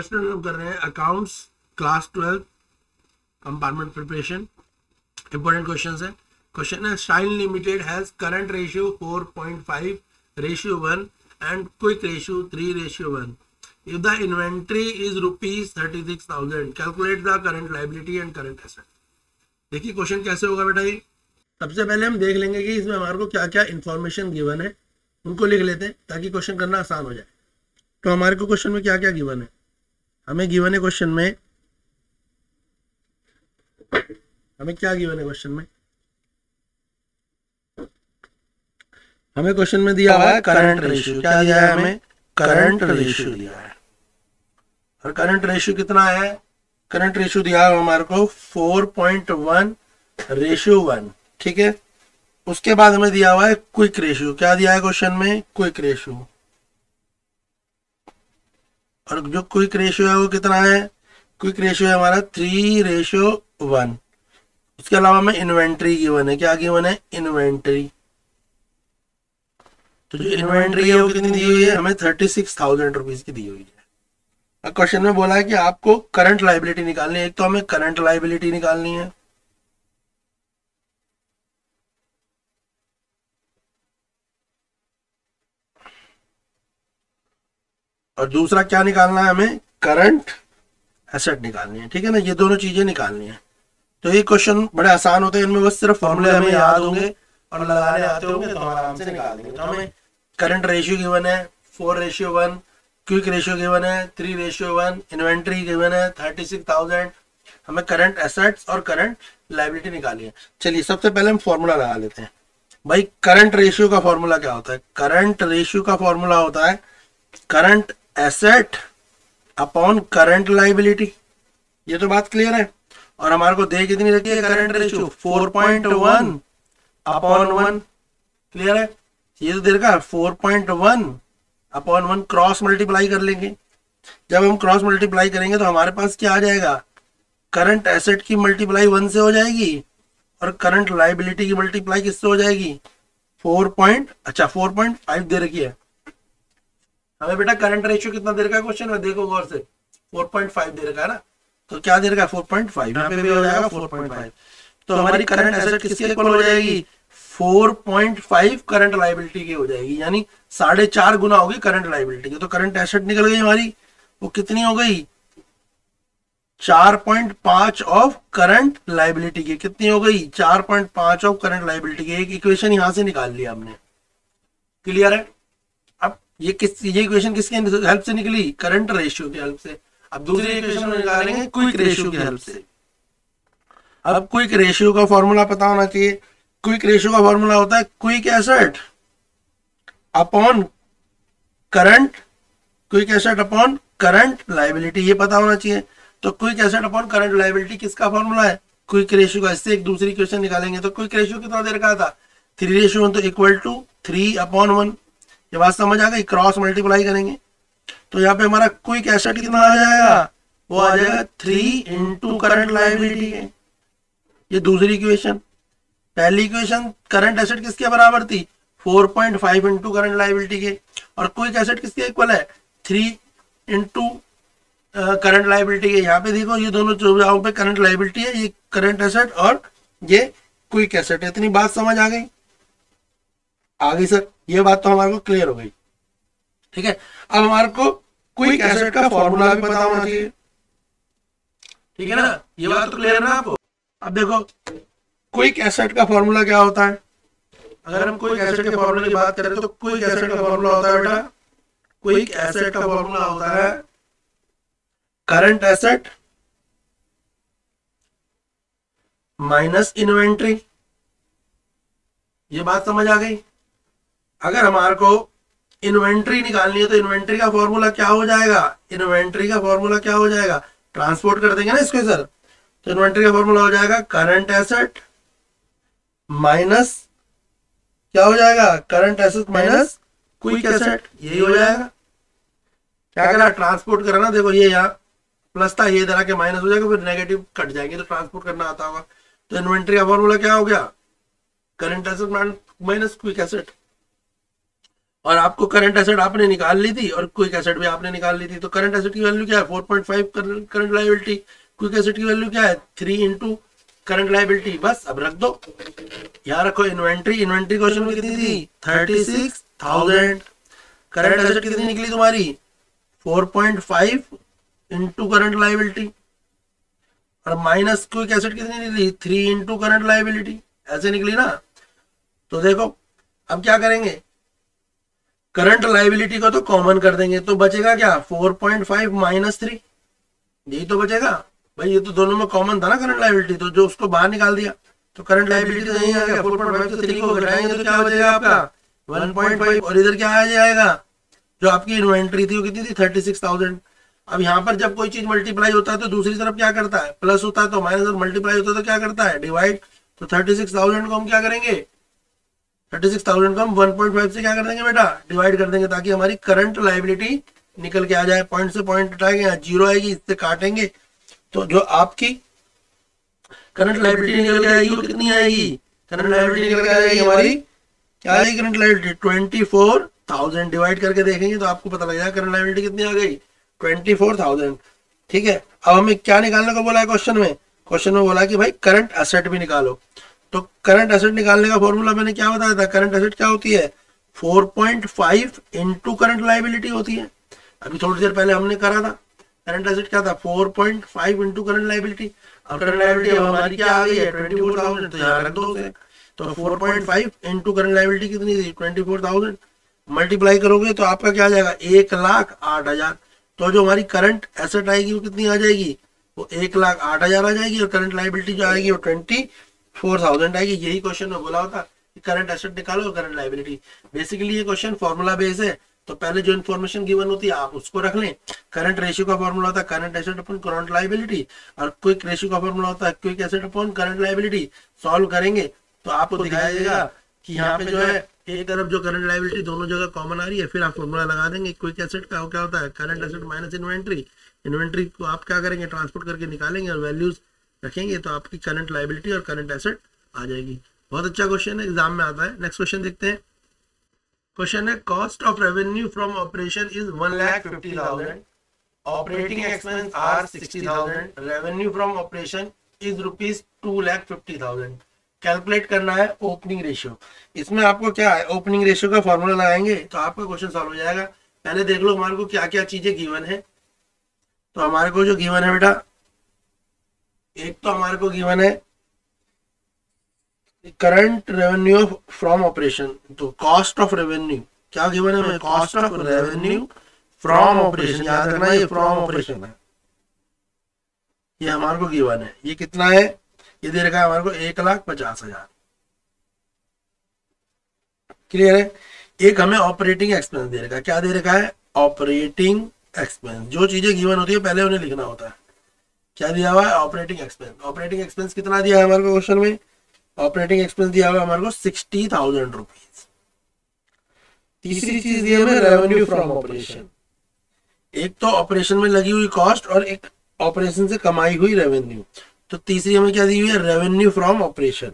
Question हम कर रहे हैं accounts class 12 compartment preparation. Important question है। क्वेश्चन है Shine limited has current ratio 4.5:1 and quick ratio 3:1। If the inventory is ₹36,000 calculate the current liability and current asset. देखिए question कैसे होगा बेटा। ये सबसे पहले हम देख लेंगे कि इसमें हमारे को क्या क्या इंफॉर्मेशन गिवन है, उनको लिख लेते हैं ताकि क्वेश्चन करना आसान हो जाए। तो हमारे को क्वेश्चन में क्या क्या गिवन है, हमें गिवन है क्वेश्चन में, हमें क्या गिवन है क्वेश्चन में, हमें क्वेश्चन में दिया हुआ है करंट रेशियो। क्या दिया है हमें? करंट रेशियो दिया है। और करंट रेशियो कितना है? करंट रेशियो दिया है हमारे को 4.1:1। ठीक है। उसके बाद हमें दिया हुआ है क्विक रेशियो। क्या दिया है क्वेश्चन में? Quick ratio. और जो क्विक रेशियो है वो कितना है? क्विक रेशियो है हमारा 3:1। उसके अलावा हमें इन्वेंट्री गिवन है। क्या गिवन है? इन्वेंट्री। तो जो इन्वेंट्री है वो कितनी दी हुई है? हमें 36,000 रुपीज की दी हुई है। अब क्वेश्चन में बोला है कि आपको करंट लायबिलिटी निकालनी है। एक तो हमें करंट लायबिलिटी निकालनी है, और दूसरा क्या निकालना है? हमें करंट एसेट निकालनी है। ठीक है ना, ये दोनों चीजें निकालनी है। तो ये क्वेश्चन बड़े आसान होते हैं, इनमें बस सिर्फ फॉर्मूले हमें याद होंगे और लगाने आते होंगे तो हम आराम से निकाल देंगे। तो हमें करंट रेशियो गिवन है 4:1, क्विक रेशियो गिवन है 3:1, इन्वेंट्री गिवन है 36,000। हमें करंट एसेट्स और करंट लायबिलिटी निकाली है। चलिए सबसे पहले हम फॉर्मूला लगा लेते हैं। भाई करंट रेशियो का फॉर्मूला क्या होता है? करंट रेशियो का फॉर्मूला होता है current asset upon current liability. ये तो बात क्लियर है। और हमारे को दे कितनी रखी है करंट रेशियो? 4.1/1। क्लियर है। ये तो दे रखा है 4.1/1। क्रॉस मल्टीप्लाई कर लेंगे। जब हम क्रॉस मल्टीप्लाई करेंगे तो हमारे पास क्या आ जाएगा? करंट एसेट की मल्टीप्लाई 1 से हो जाएगी और करंट लायबिलिटी की मल्टीप्लाई किससे हो जाएगी? 4.5 दे रखी है हमें बेटा। करंट रेशियो कितना दे रखा है क्वेश्चन में? देखो गौर से, 4.5 दे रखा है ना। तो क्या दे रखा है? 4.5। यहाँ पे भी हो जाएगा 4.5। तो हमारी करंट एसेट किसके इक्वल हो जाएगी? 4.5 करंट लायबिलिटी की हो जाएगी, यानी 4.5 गुना होगी करंट लायबिलिटी की। तो करंट एसेट निकल गई हमारी, वो कितनी हो गई? 4.5 ऑफ करंट लायबिलिटी की। कितनी हो गई? 4.5 ऑफ करंट लायबिलिटी की। एक इक्वेशन यहां से निकाल लिया हमने। क्लियर है। अब ये इक्वेशन किसके हेल्प से निकली? करंट रेशियो की हेल्प से। अब दूसरी इक्वेशन निकालेंगे क्विक रेशियो की हेल्प से। अब क्विक रेशियो का फॉर्मूला पता होना चाहिए। क्विक रेशियो का फॉर्मूला होता है quick asset upon current, quick asset upon current liability. ये पता होना चाहिए। तो quick asset upon current liability किसका फॉर्मूला है? क्विक रेशियो का। इससे एक दूसरी इक्वेशन निकालेंगे। तो क्विक रेशियो कितना दे रखा था? 3:1, तो इक्वल टू 3/1। ये बात समझ आ गई। क्रॉस मल्टीप्लाई करेंगे तो यहाँ पे हमारा क्विक एसेट कितना आ जाएगा? वो आ जाएगा 3 इंटू करंट लायबिलिटी है। ये दूसरी इक्वेशन। पहली इक्वेशन करंट एसेट किसके बराबर थी? 4.5 इंटू करंट लायबिलिटी के। और क्विक एसेट किसके इक्वल है? 3 इंटू करंट लायबिलिटी के। यहाँ पे देखो ये दोनों जो यहाँ पे करंट लायबिलिटी है, ये करंट एसेट और ये क्विक एसेट है। इतनी बात समझ आ गई? आ गई सर। ये बात तो हमारे को क्लियर हो गई। ठीक है। अब हमारे को क्विक एसेट का फॉर्मूला भी पता होना चाहिए। ठीक है ना, ये बात तो क्लियर है ना आपको? अब देखो क्विक एसेट का फॉर्मूला क्या होता है। अगर हम क्विक एसेट के फॉर्मूले की बात करें तो क्विक एसेट का फॉर्मूला होता है बेटा, क्विक एसेट का फॉर्मूला होता है करंट एसेट माइनस इन्वेंट्री। ये बात समझ आ गई? अगर हमारे को इन्वेंट्री निकालनी है तो इन्वेंट्री का फॉर्मूला क्या हो जाएगा? इन्वेंट्री का फॉर्मूला क्या हो जाएगा? ट्रांसपोर्ट कर देंगे ना इसको सर। तो इन्वेंट्री का फॉर्मूला हो जाएगा करंट एसेट माइनस, क्या हो जाएगा? Current asset minus quick asset. यही हो जाएगा। क्या करा? ट्रांसपोर्ट करा ना। देखो ये यहाँ प्लस था, ये इधर आके माइनस हो जाएगा, फिर नेगेटिव कट जाएंगे तो ट्रांसपोर्ट करना आता होगा। तो इन्वेंट्री का फॉर्मूला क्या हो गया? Current asset minus quick asset. और आपको करंट एसेट आपने निकाल ली थी और क्विक एसेट भी आपने निकाल ली थी, तो करंट एसेट की वैल्यू क्या है 4.5 करंट लायबिलिटी, क्विक एसेट की वैल्यू क्या है 3 इंटू करंट लायबिलिटी। बस अब रख दो, यहाँ रखो इन्वेंट्री, इन्वेंट्री क्वेश्चन में कितनी थी 36,000, करंट एसेट कितनी निकली तुम्हारी 4.5 इंटू करंट लायबिलिटी, और माइनस क्विक एसेट कितनी निकली 3 इंटू करंट लायबिलिटी, ऐसे निकली ना। तो देखो अब क्या करेंगे, करंट लायबिलिटी को तो कॉमन कर देंगे, तो बचेगा क्या 4.5 माइनस 3, यही तो बचेगा भाई, ये तो दोनों में कॉमन था ना करंट लायबिलिटी, तो जो उसको बाहर निकाल दिया तो करंट लायबिलिटी तो यही आ गया 4.5 से 3 को घटाएंगे तो क्या बचेगा आपका 1.5, और इधर क्या आ जाएगा जो आपकी इन्वेंट्री थी वो कितनी थी 36,000। अब यहाँ पर जब कोई चीज मल्टीप्लाई होता है तो दूसरी तरफ क्या करता है प्लस होता है, तो माइनस, और मल्टीप्लाई होता है तो क्या करता है डिवाइड। तो 36,000 को हम क्या करेंगे 36,000 को हम 1.5 से क्या कर देंगे बेटा डिवाइड कर देंगे, ताकि हमारी करंट लायबिलिटी निकल के आ जाए। पॉइंट से पॉइंट हटाएंगे, यहाँ जीरो आएगी, इससे काटेंगे तो जो आपकी करंट लायबिलिटी निकल के आएगी वो कितनी आएगी, करंट लायबिलिटी निकल के आ जाएगी हमारी, क्या आएगी करंट लायबिलिटी 24,000, डिवाइड करके देखेंगे तो आपको पता लग जाएगा करंट लायबिलिटी कितनी आ गई 24,000। ठीक है, अब हमें क्या निकालने को बोला है क्वेश्चन में बोला कि भाई करंट एसेट भी निकालो। तो करंट एसेट निकालने का फॉर्मूला मैंने क्या बताया था, करंट एसेट क्या होती है 4.5 इंटू करंट लायबिलिटी होती है। अभी थोड़ी देर पहले हमने करा था, करंट एसेट क्या था 4.5 इंटू करंट लायबिलिटी, और करंट लायबिलिटी हमारी क्या आ गई है 24,000, तो यहाँ रख दो उसे। तो 4.5 इंटू करंट लायबिलिटी कितनी थी 24,000, मल्टीप्लाई करोगे तो आपका क्या आ जाएगा 1,08,000। तो जो हमारी करंट एसेट आएगी वो कितनी आ जाएगी, वो 1,08,000 आ जाएगी, और करंट लायबिलिटी जो आएगी वो 24,000 आएगी। यही क्वेश्चन में बोला होता कि करंट एसेट निकालो करंट लायबिलिटी। बेसिकली ये क्वेश्चन फॉर्मूला बेस है, तो पहले जो इन्फॉर्मेशन गिवन होती है आप उसको रख लें। करंट रेशियो का फॉर्मूला होता है current asset upon current liability, और क्विक रेशियो का फॉर्मूला होता है quick asset upon current liability. Solve करेंगे तो आपको दिखाई देगा कि यहाँ पे जो है एक तरफ जो करंट लायबिलिटी दोनों जगह कॉमन आ रही है, फिर आप फॉर्मूला लगा देंगे। क्विक एसेट का क्या होता है current asset minus inventory, inventory को आप क्या करेंगे ट्रांसपोर्ट करके निकालेंगे और वैल्यूज रखेंगे, तो आपकी करंट लायबिलिटी और करंट एसेट आ जाएगी। बहुत अच्छा क्वेश्चन है, एग्जाम में आता है। नेक्स्ट क्वेश्चन देखते हैं। क्वेश्चन है cost of revenue from operation is 1,50,000, operating expense are 60,000, revenue from operation is ₹2,50,000। Calculate करना है ओपनिंग रेशियो। इसमें आपको क्या है ओपनिंग रेशियो का फॉर्मूला लगाएंगे तो आपका क्वेश्चन सॉल्व हो जाएगा। पहले देख लो हमारे को क्या क्या चीजें गिवन है। तो हमारे को जो गिवन है बेटा, एक तो हमारे को गिवन है करंट रेवेन्यू फ्रॉम ऑपरेशन, तो कॉस्ट ऑफ रेवेन्यू क्या गिवन है, cost of revenue from operation, याद रखना ये फ्रॉम ऑपरेशन है, ये हमारे को गिवन है। ये कितना है, ये दे रखा है हमारे को 1,50,000। क्लियर है। एक हमें ऑपरेटिंग एक्सपेंस दे रखा है, क्या दे रखा है ऑपरेटिंग एक्सपेंस। जो चीजें गिवन होती है पहले उन्हें लिखना होता है। क्या दिया हुआ है ऑपरेटिंग एक्सपेंस। ऑपरेटिंग एक्सपेंस कितना दिया है हमारे को क्वेश्चन में, ऑपरेटिंग एक्सपेंस दिया हुआ है हमारे को 60,000 रुपीज। तीसरी चीज दी है रेवेन्यू फ्रॉम ऑपरेशन। एक तो ऑपरेशन में लगी हुई कॉस्ट और एक ऑपरेशन से कमाई हुई रेवेन्यू। तो तीसरी हमें क्या दी हुई है revenue from operation,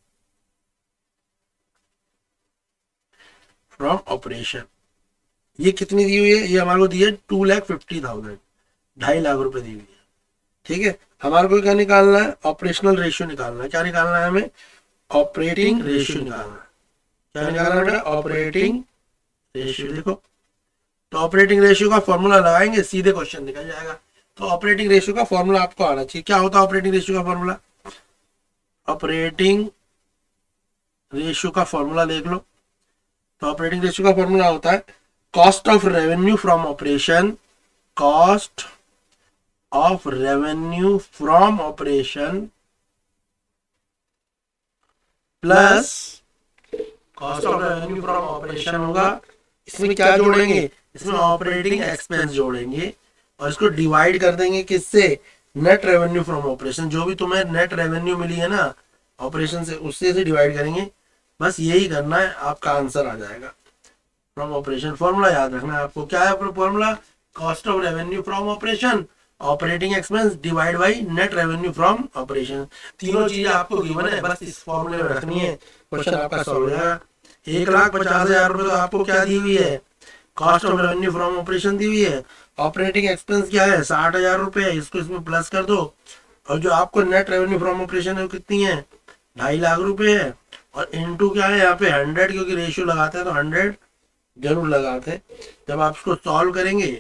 from operation. ये कितनी दी हुई है, ये हमारे को दी है 2,50,000, 2.5 लाख रुपए दी हुई है। ठीक है, हमारे को क्या निकालना है ऑपरेशनल रेशियो निकालना है। क्या निकालना है हमें ऑपरेटिंग रेशियो निकालना है। क्या निकालना है ऑपरेटिंग रेशियो। देखो तो ऑपरेटिंग रेशियो का फॉर्मूला लगाएंगे सीधे क्वेश्चन निकल जाएगा। तो ऑपरेटिंग रेशियो का फॉर्मूला आपको आना चाहिए। क्या होता है ऑपरेटिंग रेशियो का फॉर्मूला, ऑपरेटिंग रेशियो का फॉर्मूला देख लो। तो ऑपरेटिंग रेशियो का फॉर्मूला होता है cost of revenue from operation, cost of revenue from operation plus cost of revenue from operation होगा। इसमें क्या जोड़ेंगे, इसमें ऑपरेटिंग एक्सपेंस जोड़ेंगे और इसको डिवाइड कर देंगे किससे, नेट रेवेन्यू फ्रॉम ऑपरेशन। जो भी तुम्हें नेट रेवेन्यू मिली है ना ऑपरेशन से, उससे से डिवाइड करेंगे। बस यही करना है, आपका आंसर आ जाएगा फ्रॉम ऑपरेशन। फॉर्मूला याद रखना है आपको। क्या है formula, cost of revenue from operation, operating expense divide by net revenue from operation. तीनों चीजें आपको गिवन है, बस इस फॉर्मूले में रखनी है, क्वेश्चन आपका सॉल्व हो जाएगा। 1,50,000 रुपये तो आपको क्या दी हुई है, cost of revenue from operation दी हुई है। ऑपरेटिंग एक्सपेंस क्या है, 60,000 रुपये, इसको इसमें प्लस कर दो। और जो आपको नेट रेवेन्यू फ्रॉम ऑपरेशन है वो कितनी है, 2.5 लाख रुपए है। और इनटू क्या है यहाँ पे 100, क्योंकि रेशियो लगाते हैं तो 100 जरूर लगाते हैं। जब आप इसको सॉल्व करेंगे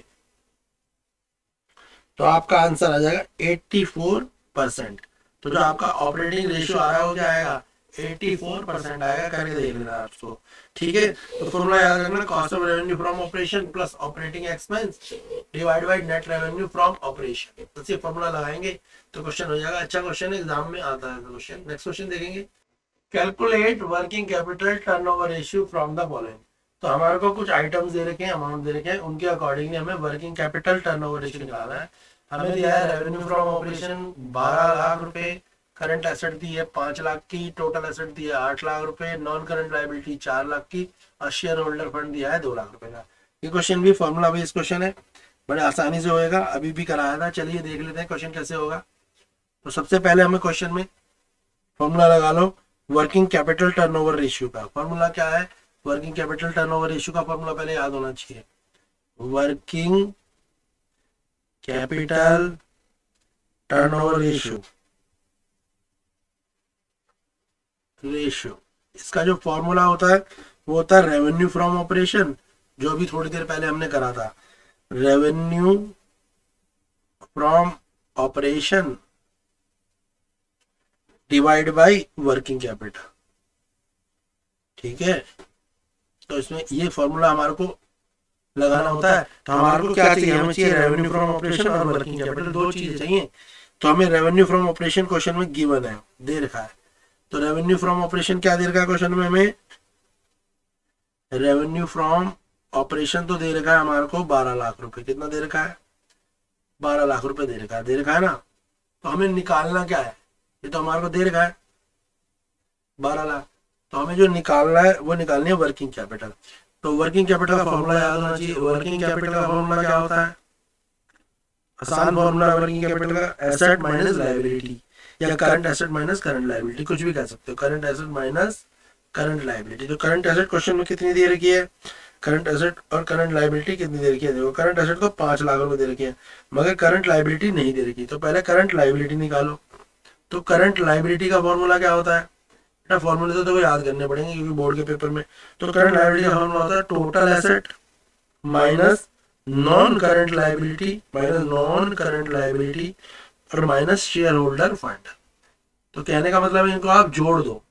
तो आपका आंसर आ जाएगा 84%। तो जो आपका ऑपरेटिंग रेशियो आ रहा है वो क्या आएगा, 84% आएगा। करके देख लेना आपको, ठीक है। तो फॉर्मूला याद रखना, cost of revenue from operation plus operating expense divide by net revenue from operation. तो ये फॉर्मूला लगाएंगे तो क्वेश्चन हो जाएगा। अच्छा क्वेश्चन एग्जाम में आता है क्वेश्चन। नेक्स्ट क्वेश्चन देखेंगे, calculate working capital turnover ratio from the following. तो हमारे को कुछ आइटम्स दे रखे हैं, अमाउंट दे रखे हैं, उनके अकॉर्डिंगली हमें वर्किंग कैपिटल टर्नओवर रेशियो निकालना है। हमें दिया है रेवेन्यू फ्रॉम ऑपरेशन 12 लाख रुपए, करंट एसेट दी है 5 लाख की, टोटल एसेट दी है 8 लाख रुपए, नॉन करंट लायबिलिटी 4 लाख की, और शेयर होल्डर फंड दिया है 2 लाख रुपए का। ये क्वेश्चन भी फॉर्मूला बेस्ड क्वेश्चन है, बड़े आसानी से होएगा, अभी भी कराया था। चलिए देख लेते हैं क्वेश्चन कैसे होगा। तो सबसे पहले हमें क्वेश्चन में फॉर्मूला लगा लो वर्किंग कैपिटल टर्नओवर रेशियो का। फॉर्मूला क्या है, वर्किंग कैपिटल टर्नओवर रेशियो का फॉर्मूला पहले याद होना चाहिए। वर्किंग कैपिटल टर्नओवर रेशियो, इसका जो फॉर्मूला होता है वो होता है रेवेन्यू फ्रॉम ऑपरेशन, जो अभी थोड़ी देर पहले हमने करा था। Revenue from operation divide by working capital, ठीक है। तो इसमें ये फॉर्मूला हमारे को लगाना होता है। तो हमारे को क्या चाहिए, हमें चाहिए रेवेन्यू फ्रॉम ऑपरेशन और वर्किंग कैपिटल, दो चीजें चाहिए। तो हमें रेवेन्यू फ्रॉम ऑपरेशन क्वेश्चन में गिवन है, दे रखा है। तो रेवेन्यू फ्रॉम ऑपरेशन क्या दे रखा है क्वेश्चन में, हमें रेवेन्यू फ्रॉम ऑपरेशन तो दे रखा है हमारे को 12 लाख रुपए। कितना दे रखा है, 12 लाख रुपए दे रखा है ना। तो हमें निकालना क्या है, ये तो हमारे को दे रखा है 12 लाख। तो हमें जो निकालना है वो निकालनी है वर्किंग कैपिटल। तो वर्किंग कैपिटल का फॉर्मूला याद होना चाहिए। वर्किंग कैपिटल का फॉर्मूला क्या होता है, आसान फॉर्मूला वर्किंग कैपिटल का, एसेट माइनस लायबिलिटी, या current asset minus current liability, कुछ भी कह सकते हो। Current asset minus current liability. तो करंट एसेट क्वेश्चन में कितनी दे रखी है, करंट एसेट और करंट लायबिलिटी कितनी दे रखी है। देखो करंट एसेट तो 5 लाख रुपए दे रखी है, मगर करंट लायबिलिटी नहीं दे रखी। तो पहले करंट लायबिलिटी निकालो। तो करंट लायबिलिटी का फॉर्मूला क्या होता है, फॉर्मूले तो देखो याद करने पड़ेंगे क्योंकि बोर्ड के पेपर में। तो करंट लायबिलिटी का फॉर्मूला होता है total asset minus non current liability, minus non current liability और माइनस शेयर होल्डर फंड। तो कहने का मतलब है इनको आप जोड़ दो।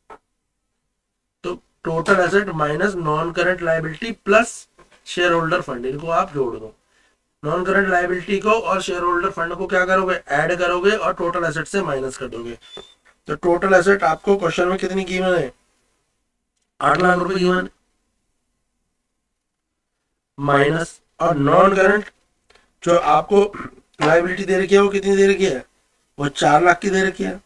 तो total asset minus non current liability plus share holder fund, इनको आप जोड़ दो। नॉन करंट लायबिलिटी को और शेयर होल्डर फंड को क्या करोगे, ऐड करोगे और टोटल एसेट से माइनस कर दोगे। तो टोटल एसेट आपको क्वेश्चन में कितनी कीमत है, 8 लाख रुपए कीमत, माइनस और नॉन करंट जो आपको लायबिलिटी दे रखी है वो कितनी दे रखी है, वो 4 लाख की दे रखी है।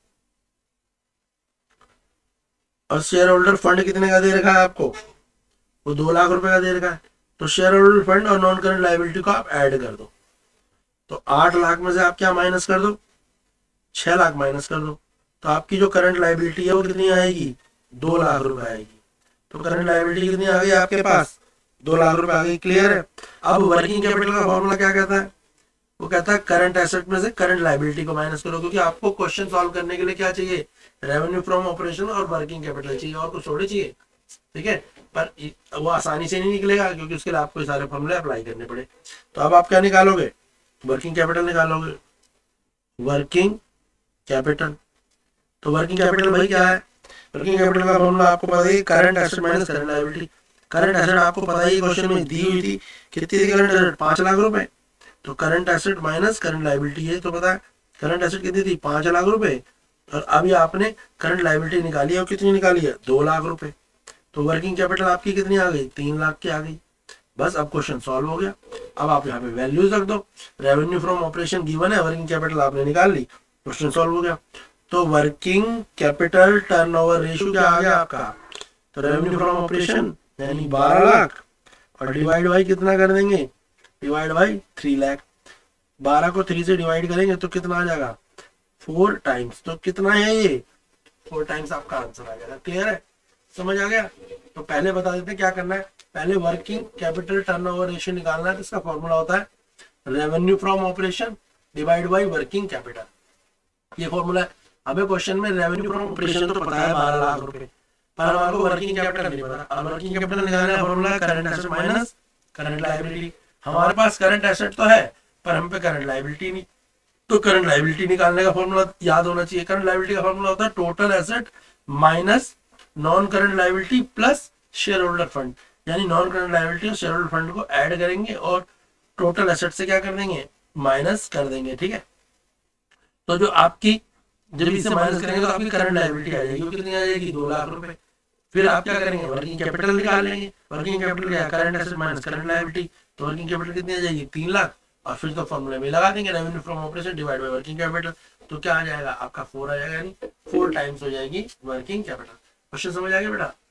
और शेयर होल्डर फंड कितने का दे रखा है आपको, वो 2 लाख रुपए का दे रखा है। तो शेयर होल्डर फंड और नॉन करंट लायबिलिटी को आप ऐड कर दो। तो 8 लाख में से आप क्या माइनस कर दो, 6 लाख माइनस कर दो। तो आपकी जो करंट लायबिलिटी है वो कितनी आएगी, 2 लाख रुपए आएगी। तो करंट लायबिलिटी कितनी आ गई आपके पास, 2 लाख रुपए आ गई। क्लियर है। अब वर्किंग कैपिटल का फॉर्मूला क्या कहता है, वो कहता है करंट एसेट में से करंट लायबिलिटी को माइनस करो, क्योंकि आपको क्वेश्चन सॉल्व करने के लिए क्या चाहिए, रेवेन्यू फ्रॉम ऑपरेशन और वर्किंग कैपिटल चाहिए, और कुछ थोड़े चाहिए। ठीक है, पर वो आसानी से नहीं निकलेगा क्योंकि उसके लिए आपको सारे फॉर्मूले अप्लाई करने पड़े। तो अब आप क्या निकालोगे, वर्किंग कैपिटल निकालोगे। वर्किंग कैपिटल, तो वर्किंग कैपिटल भाई क्या है, वर्किंग कैपिटल का फॉर्मूला आपको पता है current asset minus current liability. Current asset आपको पता है क्वेश्चन में दी हुई थी, कितनी थी करंट एसेट, 5 लाख रुपए। तो current asset minus current liability है, तो पता है करंट एसेट कितनी थी, 5 लाख रुपए। और अभी आपने करंट लायबिलिटी निकाली है, और कितनी निकाली है, 2 लाख रुपए। तो वर्किंग कैपिटल आपकी कितनी आ गई, 3 लाख की आ गई। बस अब क्वेश्चन सॉल्व हो गया। अब आप यहाँ पे वैल्यूज रख दो। रेवेन्यू फ्रॉम ऑपरेशन गिवन है, वर्किंग कैपिटल आपने निकाल ली, क्वेश्चन सॉल्व हो गया। तो वर्किंग कैपिटल टर्नओवर रेशियो क्या आ गया आपका, तो रेवेन्यू फ्रॉम ऑपरेशन यानी 12 लाख और डिवाइड बाई कितना कर देंगे, डिवाइड बाई 3 लाख। 12 को 3 से डिवाइड करेंगे तो कितना आ जाएगा, 4 टाइम्स। तो कितना है ये, 4 टाइम्स आपका आंसर आ जाएगा। क्लियर है। समझ आ गया? तो पहले बता देते हैं क्या करना है। पहले वर्किंग कैपिटल टर्नओवर रेशियो निकालना है, तो इसका फॉर्मूला होता है revenue from operation divide by working capital, ये फॉर्मूला है। हमें क्वेश्चन में रेवेन्यू फ्रॉम ऑपरेशन तो पता है 12 लाख रुपए, पर हमारे को वर्किंग कैपिटल नहीं पता। अब वर्किंग कैपिटल निकालने का फॉर्मूला है current asset minus current liability. हमारे पास करंट एसेट तो है पर हम पे करंट लायबिलिटी नहीं, तो करंट लायबिलिटी निकालने का फॉर्मूला याद होना चाहिए। करंट लायबिलिटी का फॉर्मूला होता है total asset minus non current liability plus share holder fund, यानी नॉन करंट लायबिलिटी और शेयर होल्डर फंड को ऐड करेंगे और टोटल एसेट से क्या कर देंगे, माइनस कर देंगे। ठीक है, तो जो आपकी जब इसे माइनस करेंगे तो आपकी करंट लायबिलिटी आ जाएगी, कितनी आ जाएगी, 2 लाख रुपए। फिर आप क्या करेंगे, वर्किंग कैपिटल निकाल लेंगे। वर्किंग कैपिटल क्या है, current asset minus current liability, तो वर्किंग कैपिटल कितनी आ जाएगी, 3 लाख। और फिर तो फॉर्मूले में लगा देंगे revenue from operation divide by working capital, तो क्या आ जाएगा आपका 4 आ जाएगा, यानी 4 टाइम्स हो जाएगी वर्किंग कैपिटल। क्वेश्चन समझ आ गया बेटा?